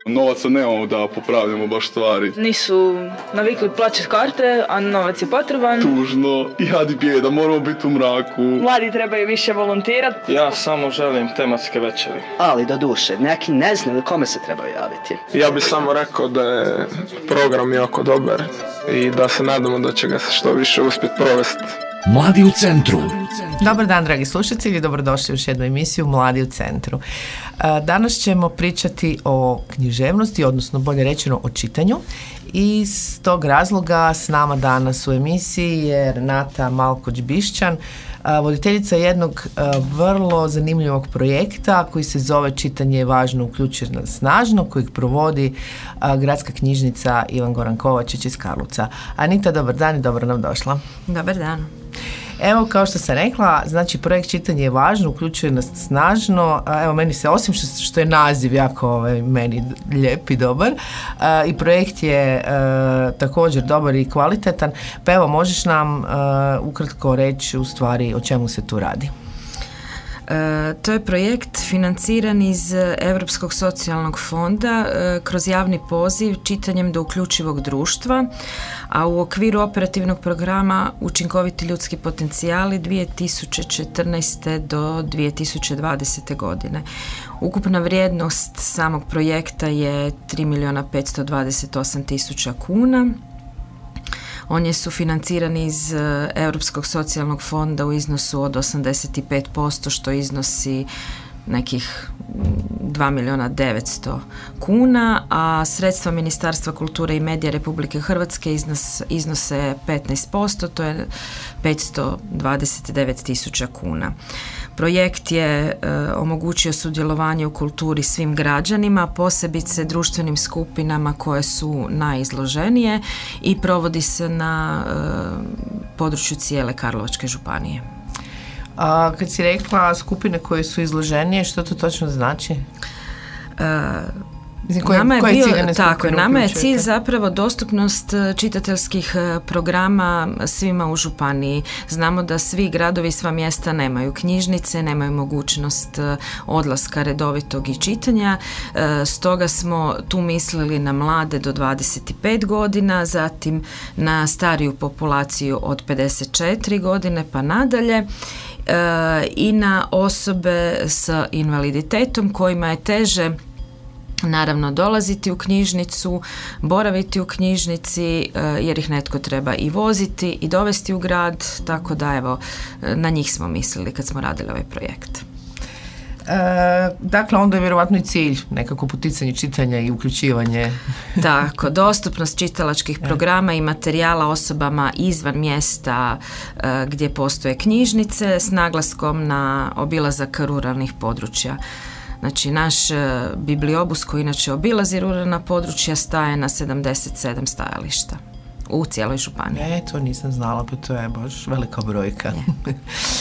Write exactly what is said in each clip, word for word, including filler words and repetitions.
Novaca nemamo da popravljamo baš stvari. Nisu navikli plaćati karte, a novac je potreban. Tužno, jad i bijeda, moramo biti u mraku. Mladi trebaju više volontirati. Ja samo želim tematske večeri. Ali do duše, neki ne znaju kome se trebaju javiti. Ja bih samo rekao da je program jako dobar i da se nadamo da će ga se što više uspjeti provesti. Mladi u centru. Dobar dan, dragi slušatelji, dobrodošli u još jednu emisiju Mladi u centru. Danas ćemo pričati o književnosti, odnosno bolje rečeno o čitanju. I iz tog razloga s nama danas u emisiji je Renata Malkoć-Bišćan, voditeljica jednog vrlo zanimljivog projekta koji se zove Čitanje je važno, uključeno snažno, kojeg provodi Gradska knjižnica Ivan Goran Kovačić iz Karlovca. Anita, dobar dan i dobro nam došla. Dobar dan. Evo, kao što sam rekla, znači projekt Čitanje je važno, uključuje nas snažno. Evo, meni se, osim što, što je naziv jako ovaj, meni lijep i dobar, a, i projekt je a, također dobar i kvalitetan, pa evo, možeš nam a, ukratko reći u stvari o čemu se tu radi? E, to je projekt financiran iz Europskog socijalnog fonda e, kroz javni poziv Čitanjem do uključivog društva, a u okviru operativnog programa Učinkoviti ljudski potencijali dvije tisuće četrnaeste do dvije tisuće dvadesete godine. Ukupna vrijednost samog projekta je tri milijuna petsto dvadeset osam tisuća kuna. On je sufinanciran iz Europskog socijalnog fonda u iznosu od osamdeset pet posto, što iznosi nekih dva milijuna devetsto kuna, a sredstva Ministarstva kulture i medija Republike Hrvatske iznos, iznose petnaest posto, to je petsto dvadeset devet tisuća kuna. Projekt je e, omogućio sudjelovanje u kulturi svim građanima, posebice društvenim skupinama koje su najizloženije i provodi se na e, području cijele Karlovačke županije. A kad si rekla skupine koje su izloženije, što to točno znači? Uh, Mislim, koje, nama je koje bio, tako, nama je cilj zapravo dostupnost čitateljskih programa svima u županiji. Znamo da svi gradovi i sva mjesta nemaju knjižnice, nemaju mogućnost odlaska redovitog i čitanja, stoga smo tu mislili na mlade do dvadeset pet godina, zatim na stariju populaciju od pedeset četiri godine pa nadalje, i na osobe s invaliditetom kojima je teže naravno dolaziti u knjižnicu, boraviti u knjižnici jer ih netko treba i voziti i dovesti u grad, tako da evo na njih smo mislili kad smo radili ovaj projekt. E, dakle, onda je vjerovatno i cilj nekako poticanje čitanja i uključivanje. Tako, dostupnost čitalačkih programa i materijala osobama izvan mjesta e, gdje postoje knjižnice s naglaskom na obilazak ruralnih područja. Znači, naš e, bibliobus koji inače obilazi ruralna područja staje na sedamdeset sedam stajališta u cijeloj županiji. E, to nisam znala, pa to je baš velika brojka. Yeah.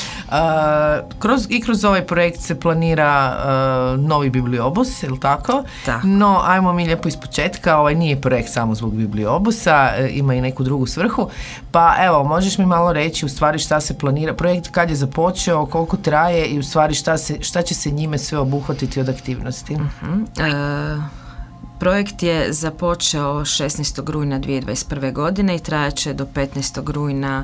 uh, kroz, I kroz ovaj projekt se planira uh, novi bibliobus, je li tako? Tako. No, ajmo mi lijepo ispočetka, ovaj nije projekt samo zbog bibliobusa, uh, ima i neku drugu svrhu, pa evo, možeš mi malo reći u stvari šta se planira, projekt kad je započeo, koliko traje i u stvari šta, se, šta će se njime sve obuhvatiti od aktivnosti? Uh-huh. Uh... Projekt je započeo šesnaestog rujna dvije tisuće dvadeset prve godine i trajaće do petnaestog rujna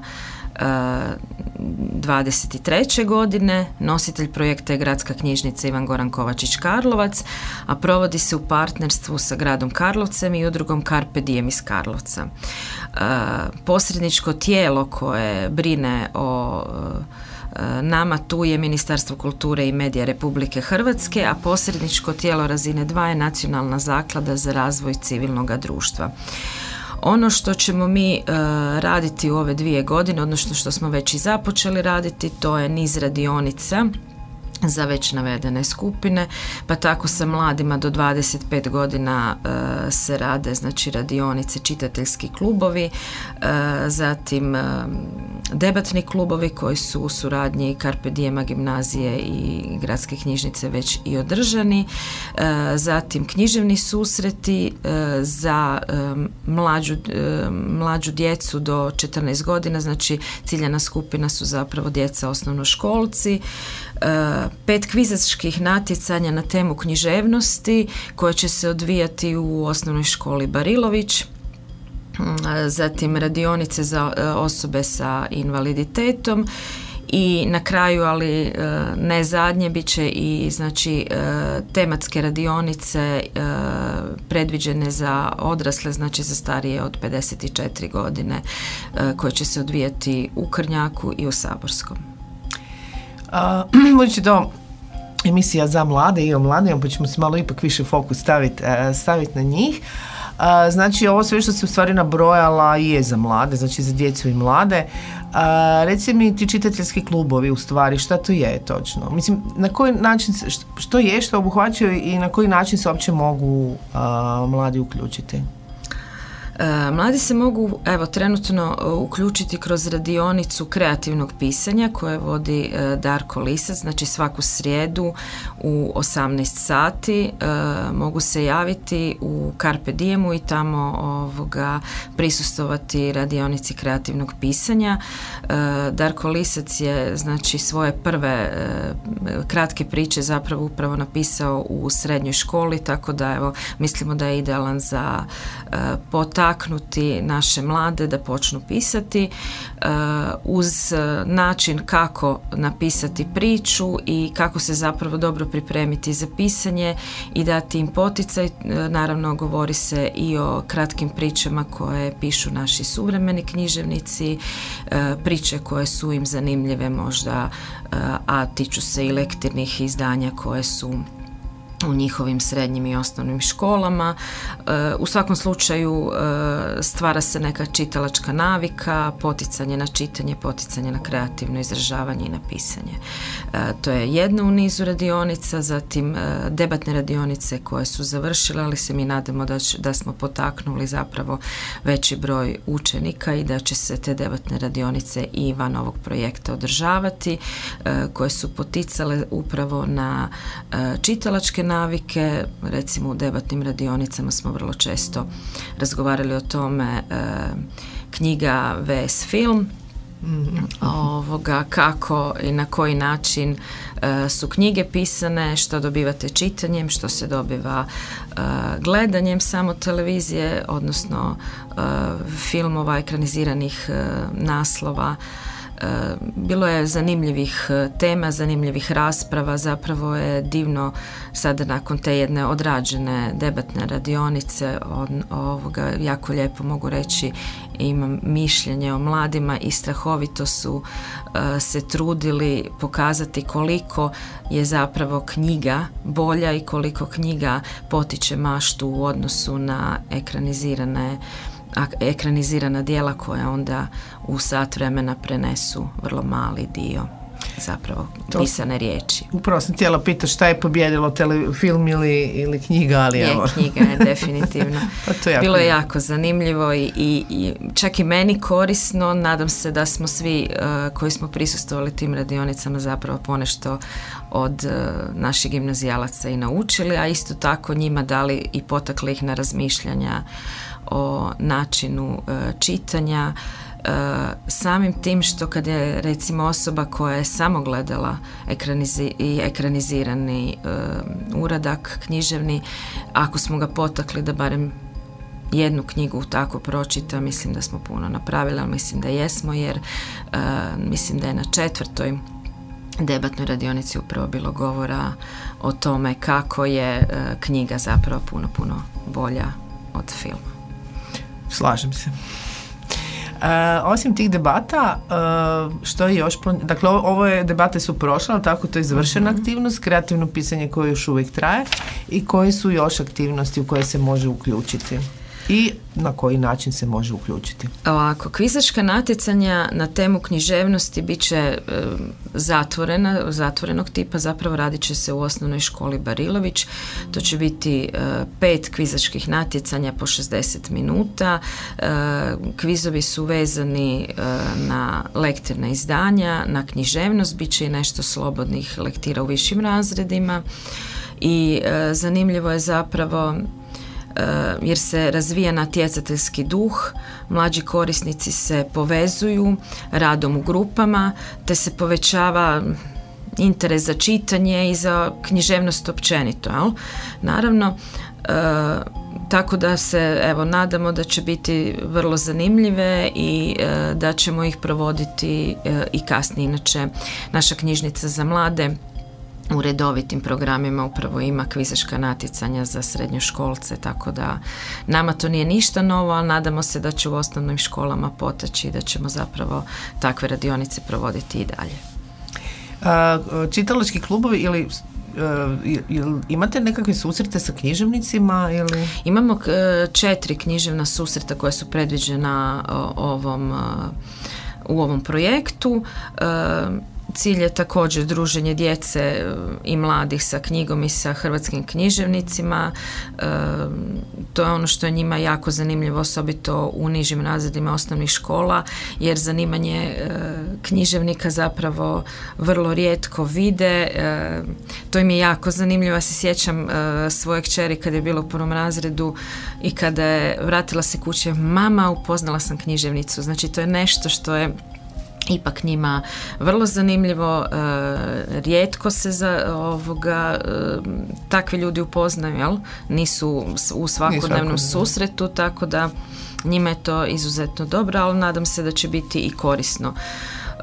dvadeset treće godine. Nositelj projekta je Gradska knjižnica Ivan Goran Kovačić Karlovac, a provodi se u partnerstvu sa gradom Karlovcem i udrugom Carpe Diem iz Karlovca. Posredničko tijelo koje brine o nama tu je Ministarstvo kulture i medija Republike Hrvatske, a posredničko tijelo razine dva je Nacionalna zaklada za razvoj civilnog društva. Ono što ćemo mi uh, raditi u ove dvije godine, odnosno što smo već i započeli raditi, to je niz radionica za već navedene skupine, pa tako sa mladima do dvadeset pet godina uh, se rade, znači radionice, čitateljski klubovi, uh, zatim uh, debatni klubovi koji su u suradnji Carpe Diema gimnazije i Gradske knjižnice već i održani, uh, zatim književni susreti uh, za um, mlađu, uh, mlađu djecu do četrnaest godina, znači ciljana skupina su zapravo djeca osnovnoškolci, pet kvizačkih natjecanja na temu književnosti koje će se odvijati u osnovnoj školi Barilović, zatim radionice za osobe sa invaliditetom i na kraju, ali ne zadnje, bit će i znači tematske radionice predviđene za odrasle, znači za starije od pedeset četiri godine, koje će se odvijati u Krnjaku i u Saborskom. Budući to emisija za mlade i o mladima, pa ćemo se malo ipak više fokus staviti stavit na njih. A, znači ovo sve što se u stvari nabrojala je za mlade, znači za djecu i mlade. A, reci mi ti čitateljski klubovi u stvari, šta to je točno? Mislim, na koji način, što je, što obuhvaćaju i na koji način se uopće mogu a, mladi uključiti? Mladi se mogu, evo, trenutno uključiti kroz radionicu kreativnog pisanja koje vodi Darko Lisac, znači svaku srijedu u osamnaest sati. Mogu se javiti u Carpe Diemu i tamo ovoga prisustvovati radionici kreativnog pisanja. Darko Lisac je znači svoje prve kratke priče zapravo upravo napisao u srednjoj školi, tako da evo mislimo da je idealan za potaknuti naše mlade da počnu pisati uh, uz način kako napisati priču i kako se zapravo dobro pripremiti za pisanje i dati im poticaj. Uh, naravno govori se i o kratkim pričama koje pišu naši suvremeni književnici, uh, priče koje su im zanimljive možda, uh, a tiču se i lektirnih izdanja koje su u njihovim srednjim i osnovnim školama. U svakom slučaju stvara se neka čitalačka navika, poticanje na čitanje, poticanje na kreativno izražavanje i na pisanje. To je jedna u nizu radionica, zatim debatne radionice koje su završile, ali se mi nadamo da, da smo potaknuli zapravo veći broj učenika i da će se te debatne radionice i van ovog projekta održavati, koje su poticale upravo na čitalačke navike. Recimo u debatnim radionicama smo vrlo često razgovarali o tome, e, knjiga vs film, mm-hmm. ovoga, kako i na koji način e, su knjige pisane, što dobivate čitanjem, što se dobiva e, gledanjem samo televizije, odnosno e, filmova, ekraniziranih e, naslova. Bilo je zanimljivih tema, zanimljivih rasprava, zapravo je divno sada nakon te jedne odrađene debatne radionice, od, ovoga, jako lijepo mogu reći, imam mišljenje o mladima i strahovito su uh, se trudili pokazati koliko je zapravo knjiga bolja i koliko knjiga potiče maštu u odnosu na ekranizirane ekranizirana djela koja onda u sat vremena prenesu vrlo mali dio zapravo to pisane riječi. Upravo sam htjela pitati šta je pobjedilo, tele, film ili, ili knjiga, ali je, evo. Knjiga je definitivno. Pa to je jako bilo je jako zanimljivo i, i, i čak i meni korisno. Nadam se da smo svi uh, koji smo prisustvovali tim radionicama zapravo ponešto od uh, naših gimnazijalaca i naučili, a isto tako njima dali i potakli ih na razmišljanja o načinu uh, čitanja, uh, samim tim što kad je recimo osoba koja je samo gledala ekranizi- i ekranizirani uh, uradak književni, ako smo ga potakli da barem jednu knjigu tako pročita, mislim da smo puno napravili, ali mislim da jesmo, jer uh, mislim da je na četvrtoj debatnoj radionici upravo bilo govora o tome kako je uh, knjiga zapravo puno, puno bolja od filma. Slažem se. Uh, osim tih debata, uh, što je još, dakle ove debate su prošle, ali tako to je završena mm-hmm. aktivnost, kreativno pisanje koje još uvijek traje i koje su još aktivnosti u koje se može uključiti i na koji način se može uključiti. Ovako, kvizačka natjecanja na temu književnosti bit će e, zatvorena, zatvorenog tipa, zapravo radit će se u osnovnoj školi Barilović. To će biti e, pet kvizačkih natjecanja po šezdeset minuta. E, kvizovi su vezani e, na lektirna izdanja, na književnost, bit će i nešto slobodnih lektira u višim razredima i e, zanimljivo je zapravo jer se razvija natjecateljski duh, mlađi korisnici se povezuju radom u grupama, te se povećava interes za čitanje i za književnost općenito, jel? Naravno, e, tako da se evo nadamo da će biti vrlo zanimljive i e, da ćemo ih provoditi e, i kasnije. Inače, naša knjižnica za mlade u redovitim programima upravo ima kvizaška natjecanja za srednjoškolce, tako da nama to nije ništa novo, ali nadamo se da će u osnovnim školama potaći i da ćemo zapravo takve radionice provoditi i dalje. A, čitalački klubovi ili Uh, imate nekakve susrete sa književnicima ili? Imamo uh, četiri književna susreta koja su predviđena uh, ovom, uh, u ovom projektu. Uh, Cilj je također druženje djece i mladih sa knjigom i sa hrvatskim književnicima. E, to je ono što je njima jako zanimljivo, osobito u nižim razredima osnovnih škola, jer zanimanje e, književnika zapravo vrlo rijetko vide. E, to im je jako zanimljivo. Ja se sjećam e, svoje kćeri kad je bilo u prvom razredu i kada je vratila se kuće, mama, upoznala sam književnicu. Znači, to je nešto što je ipak njima vrlo zanimljivo, e, rijetko se za ovoga e, takvi ljudi upoznaju, jel? Nisu u svakodnevnom susretu, tako da njima je to izuzetno dobro, ali nadam se da će biti i korisno. E,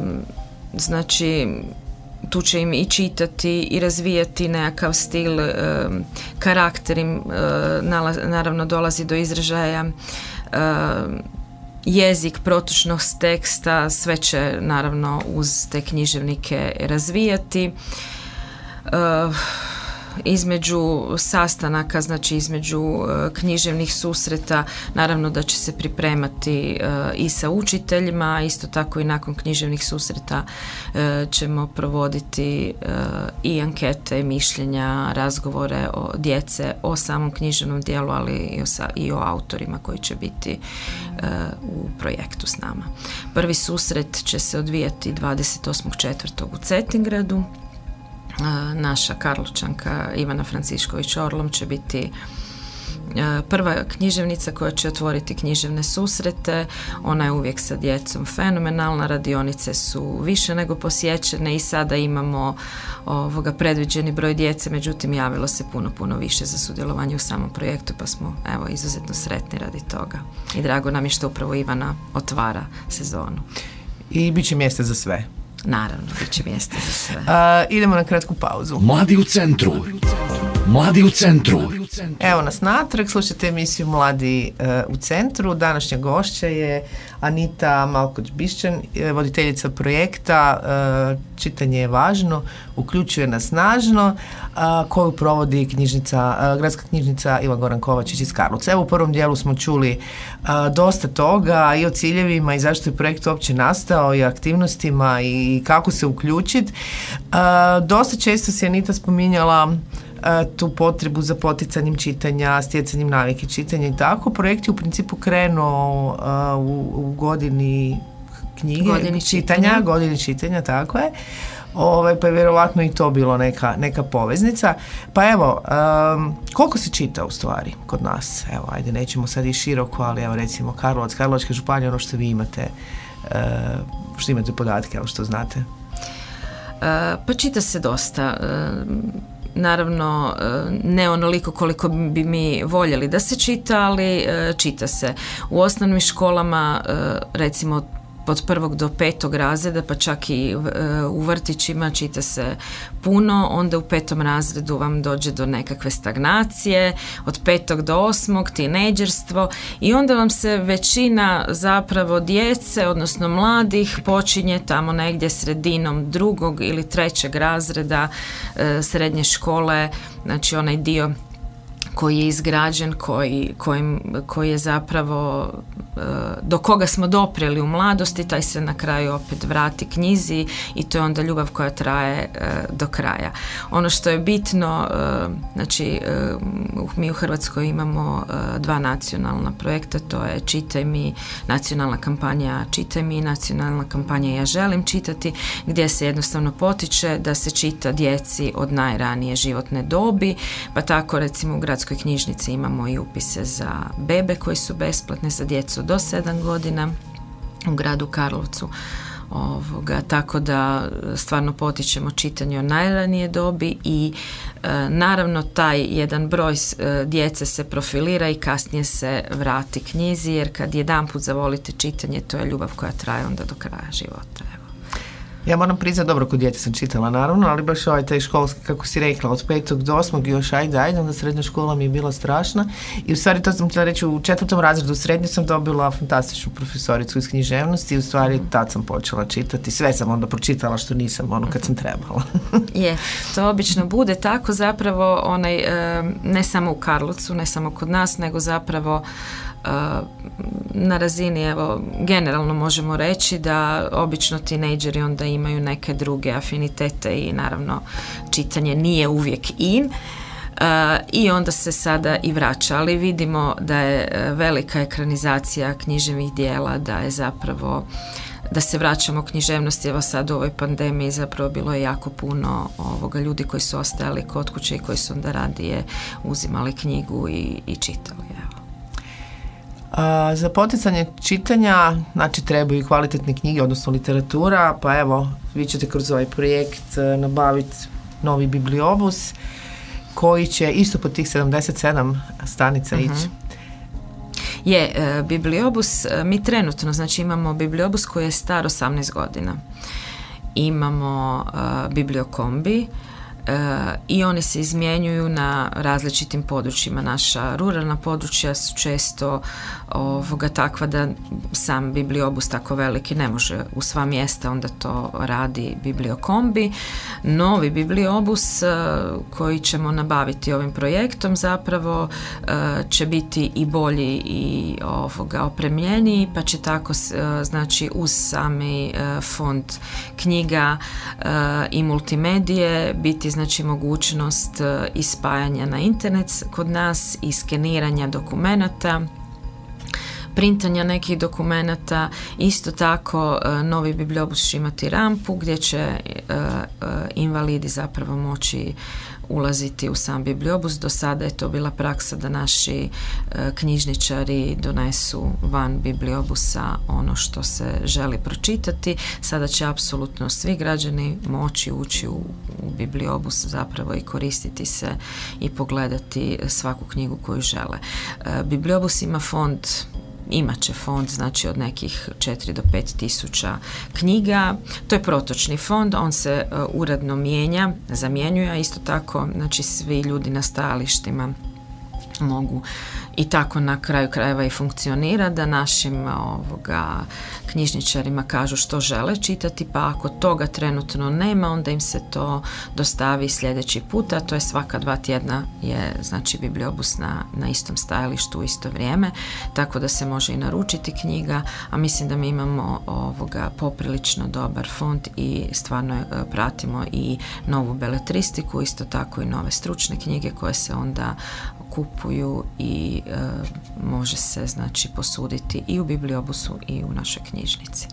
znači, tu će im i čitati i razvijati nekakav stil, e, karakter im e, naravno dolazi do izražaja, e, jezik, protočnost teksta, sve će naravno uz te književnike razvijati. Uh, između sastanaka, znači između uh, književnih susreta, naravno da će se pripremati uh, i sa učiteljima, isto tako i nakon književnih susreta uh, ćemo provoditi uh, i ankete, mišljenja, razgovore o djece, o samom književnom dijelu, ali i o, i o autorima koji će biti uh, u projektu s nama. Prvi susret će se odvijati dvadeset osmog četvrtog u Cetingradu. Naša Karlovčanka Ivana Francišković Orlom će biti prva književnica koja će otvoriti književne susrete. Ona je uvijek sa djecom fenomenalna, radionice su više nego posjećene i sada imamo ovoga predviđeni broj djece, međutim javilo se puno, puno više za sudjelovanje u samom projektu, pa smo evo izuzetno sretni radi toga. I drago nam je što upravo Ivana otvara sezonu. I bit će mjesta za sve. Naravno, bit će mjesta za sve. Uh, idemo na kratku pauzu. Mladi u centru. Mladi u centru. Evo nas natrag, slušajte emisiju Mladi uh, u centru. Današnja gošća je Anita Malkoć-Bišćan, voditeljica projekta uh, Čitanje je važno, uključuje nas snažno, uh, koju provodi knjižnica, uh, gradska knjižnica Ivan Goran Kovačić iz Karlovca. Evo u prvom dijelu smo čuli uh, dosta toga i o ciljevima i zašto je projekt uopće nastao i aktivnostima i kako se uključiti. Uh, dosta često se Anita spominjala tu potrebu za poticanjem čitanja, stjecanjem navike čitanja i tako. Projekt je u principu krenuo uh, u, u godini knjige, godini čitanja, čitanja. godini čitanja, tako je. Ove, pa je vjerovatno i to bilo neka, neka poveznica. Pa evo, um, koliko se čita u stvari kod nas? Evo, ajde, nećemo sad i široko, ali evo recimo Karlovac, Karlovačka županija, ono što vi imate, uh, što imate podatke, ali što znate? Uh, pa čita se dosta. Uh, Naravno, ne onoliko koliko bi mi voljeli da se čita, ali čita se. U osnovnim školama, recimo od prvog do petog razreda, pa čak i u vrtićima čita se puno, onda u petom razredu vam dođe do nekakve stagnacije, od petog do osmog tinejdžerstvo i onda vam se većina zapravo djece, odnosno mladih, počinje tamo negdje sredinom drugog ili trećeg razreda srednje škole, znači onaj dio koji je izgrađen, koji, kojim, koji je zapravo do koga smo dopreli u mladosti, taj se na kraju opet vrati knjizi i to je onda ljubav koja traje do kraja. Ono što je bitno, znači mi u Hrvatskoj imamo dva nacionalna projekta, to je Čitaj mi, nacionalna kampanja Čitaj mi, nacionalna kampanja Ja želim čitati, gdje se jednostavno potiče da se čita djeci od najranije životne dobi, pa tako recimo u gradskoj knjižnici imamo i upise za bebe koji su besplatne za djecu do sedam godina u gradu Karlovcu. Ovoga, tako da stvarno potičemo čitanje od najranije dobi i e, naravno taj jedan broj e, djece se profilira i kasnije se vrati knjizi, jer kad jedanput zavolite čitanje, to je ljubav koja traje onda do kraja života. Evo. Ja moram priznati, dobro, kod djece sam čitala naravno, ali baš ovaj taj školski, kako si rekla, od petog do osmog još ajde, ajde, onda srednja škola mi je bila strašna i u stvari to sam htjela reći, u četvrtom razredu srednje sam dobila fantastičnu profesoricu iz književnosti i u stvari tad sam počela čitati, sve sam onda pročitala što nisam ono kad sam trebala. Je, to obično bude tako zapravo onaj, ne samo u Karlovcu, ne samo kod nas, nego zapravo na razini, evo, generalno možemo reći da obično tinejdžeri onda imaju neke druge afinitete i naravno čitanje nije uvijek in uh, i onda se sada i vraća, ali vidimo da je velika ekranizacija književnih dijela, da je zapravo da se vraćamo književnosti. Evo sad u ovoj pandemiji zapravo bilo je jako puno ovoga ljudi koji su ostajali kod kuće i koji su onda radije uzimali knjigu i, i čitali. Evo. A, za poticanje čitanja, znači trebaju i kvalitetne knjige, odnosno literatura, pa evo, vi ćete kroz ovaj projekt nabaviti novi bibliobus koji će isto po tih sedamdeset sedam stanica uh-huh. ići. Je, e, bibliobus, mi trenutno, znači imamo bibliobus koji je star osamnaest godina. Imamo e, bibliokombi, i oni se izmjenjuju na različitim područjima. Naša ruralna područja su često ovoga takva da sam bibliobus tako veliki ne može u sva mjesta, onda to radi bibliokombi. Novi bibliobus koji ćemo nabaviti ovim projektom zapravo će biti i bolji i ovoga opremljeniji, pa će tako znači uz sami fond knjiga i multimedije biti znači mogućnost ispajanja na internet kod nas i skeniranja dokumenata, printanja nekih dokumenata. Isto tako novi bibliobus će imati rampu gdje će invalidi zapravo moći ulaziti u sam bibliobus. Do sada je to bila praksa da naši e, knjižničari donesu van bibliobusa ono što se želi pročitati. Sada će apsolutno svi građani moći ući u, u bibliobus zapravo i koristiti se i pogledati svaku knjigu koju žele. E, bibliobus ima fond imat će fond znači od nekih četiri do pet tisuća knjiga. To je protočni fond, on se uh, uredno mijenja, zamjenjuje, a isto tako znači svi ljudi na stajalištima mogu i tako na kraju krajeva i funkcionira, da našim ovoga knjižničarima kažu što žele čitati, pa ako toga trenutno nema, onda im se to dostavi sljedeći puta. To je svaka dva tjedna je znači bibliobus na, na istom stajalištu u isto vrijeme, tako da se može i naručiti knjiga, a mislim da mi imamo ovoga poprilično dobar fond i stvarno je, pratimo i novu beletristiku, isto tako i nove stručne knjige koje se onda kupuju i e, može se znači posuditi i u bibliobusu i u našoj knjižnici.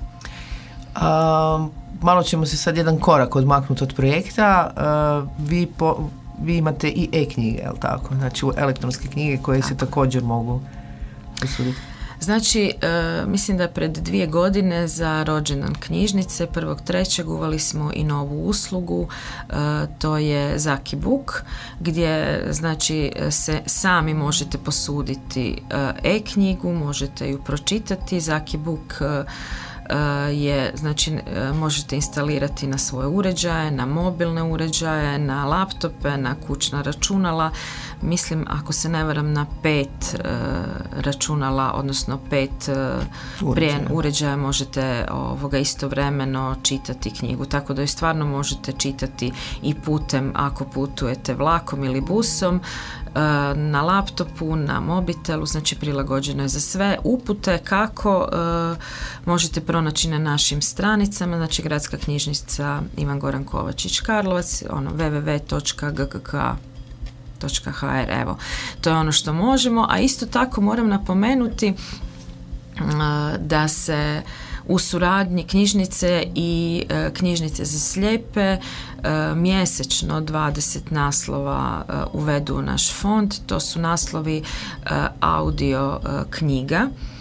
A, malo ćemo se sad jedan korak odmaknuti od projekta. A, vi, po, vi imate i e-knjige, je li tako? Znači elektronske knjige koje tako se također mogu posuditi. Znači, e, mislim da pred dvije godine za rođendan knjižnice prvog trećeg uveli smo i novu uslugu, e, to je Zaki Book, gdje znači se sami možete posuditi e, e-knjigu, možete ju pročitati. Zaki Book e, je, znači možete instalirati na svoje uređaje, na mobilne uređaje, na laptope, na kućna računala. Mislim, ako se ne varam, na pet uh, računala, odnosno pet uh, uređaja. uređaja možete ovoga istovremeno čitati knjigu, tako da ju stvarno možete čitati i putem ako putujete vlakom ili busom, uh, na laptopu, na mobitelu, znači prilagođeno je za sve. Upute kako uh, možete pronaći na našim stranicama, znači Gradska knjižnica Ivan Goran Kovačić Karlovac, ono w w w točka g k k točka h r, evo, to je ono što možemo, a isto tako moram napomenuti uh, da se u suradnji knjižnice i e, knjižnice za slijepe e, mjesečno dvadeset naslova e, uvedu u naš fond. To su naslovi e, audio e, knjiga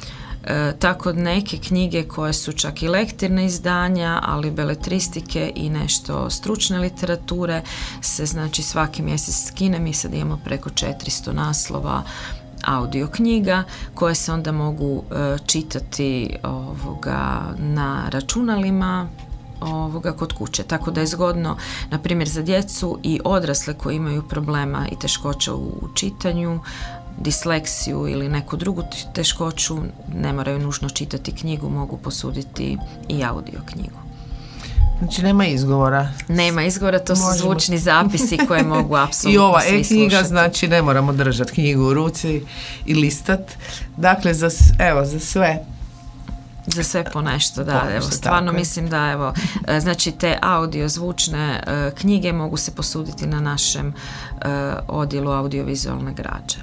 E, tako neke knjige koje su čak i lektirne izdanja, ali beletristike i nešto stručne literature se znači svaki mjesec skine. Mi sad imamo preko četiristo naslova audio knjiga koje se onda mogu e, čitati ovoga na računalima ovoga kod kuće, tako da je zgodno na primjer za djecu i odrasle koji imaju problema i teškoća u čitanju, disleksiju ili neku drugu teškoću, ne moraju nužno čitati knjigu, mogu posuditi i audio knjigu. Znači nema izgovora. Nema izgovora, to Možemo. su zvučni zapisi koje mogu apsolutno I ova svi e-knjiga, slušati. znači ne moramo držati knjigu u ruci i listat. Dakle, za, evo, za sve. Za sve po nešto, da. Ponešto, Evo, stvarno tako je. mislim da, evo, e, znači te audio zvučne e, knjige mogu se posuditi na našem e, odjelu audiovizualne građe.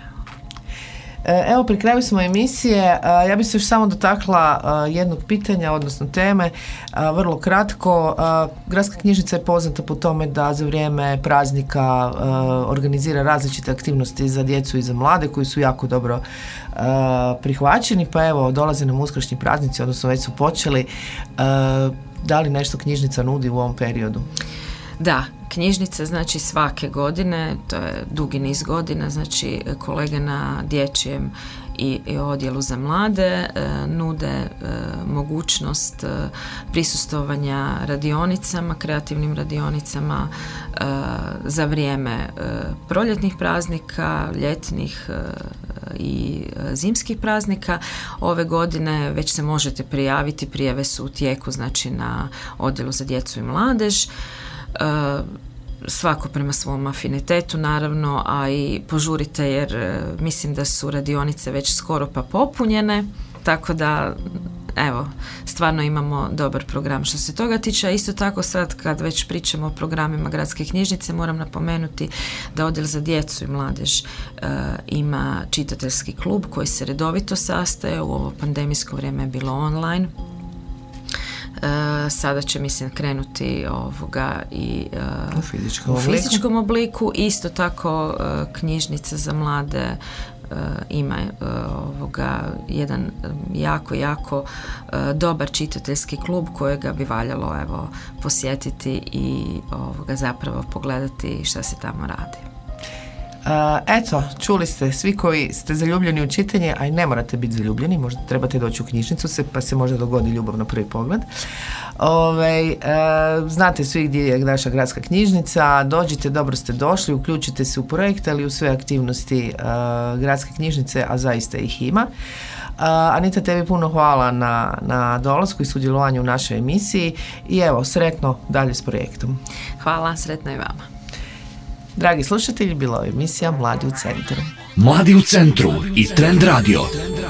Evo, pri kraju smo emisije. Ja bih se još samo dotakla jednog pitanja, odnosno teme, vrlo kratko. Gradska knjižnica je poznata po tome da za vrijeme praznika organizira različite aktivnosti za djecu i za mlade koji su jako dobro prihvaćeni, pa evo, dolaze nam uskršnji praznici, odnosno već su počeli. Da li nešto knjižnica nudi u ovom periodu? Da, knjižnica znači svake godine, to je dugi niz godina, znači kolege na dječjem i, i odjelu za mlade e, nude e, mogućnost e, prisustvovanja radionicama, kreativnim radionicama e, za vrijeme e, proljetnih praznika, ljetnih e, i e, zimskih praznika. Ove godine već se možete prijaviti, prijave su u tijeku, znači na odjelu za djecu i mladež. Uh, svako prema svom afinitetu naravno, a i požurite jer uh, mislim da su radionice već skoro pa popunjene, tako da evo, stvarno imamo dobar program što se toga tiče. A isto tako sad kad već pričamo o programima Gradske knjižnice, moram napomenuti da odjel za djecu i mladež uh, ima čitateljski klub koji se redovito sastaje. U ovo pandemijsko vrijeme je bilo online. Uh, sada će mislim krenuti ovoga i uh, u fizičkom, u obliku. fizičkom obliku. Isto tako uh, knjižnica za mlade uh, ima uh, ovoga jedan jako, jako uh, dobar čitateljski klub kojega bi valjalo evo posjetiti i ovoga zapravo pogledati šta se tamo radi. Uh, eto, čuli ste, svi koji ste zaljubljeni u čitanje, a i ne morate biti zaljubljeni, možda trebate doći u knjižnicu se, pa se možda dogodi ljubav na prvi pogled. Ove, uh, znate svi gdje je naša gradska knjižnica, dođite, dobro ste došli, uključite se u projekt, ali u sve aktivnosti uh, gradske knjižnice, a zaista ih ima. Uh, Anita, tebi puno hvala na, na dolasku i sudjelovanju u našoj emisiji i evo, sretno dalje s projektom. Hvala, sretno i vama. Dragi slušatelji, bila je emisija Mladi u centru. Mladi u centru i Trend radio.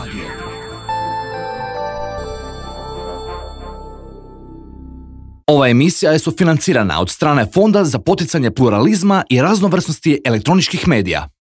Ova emisija je sufinancirana od strane Fonda za poticanje pluralizma i raznovrsnosti elektroničkih medija.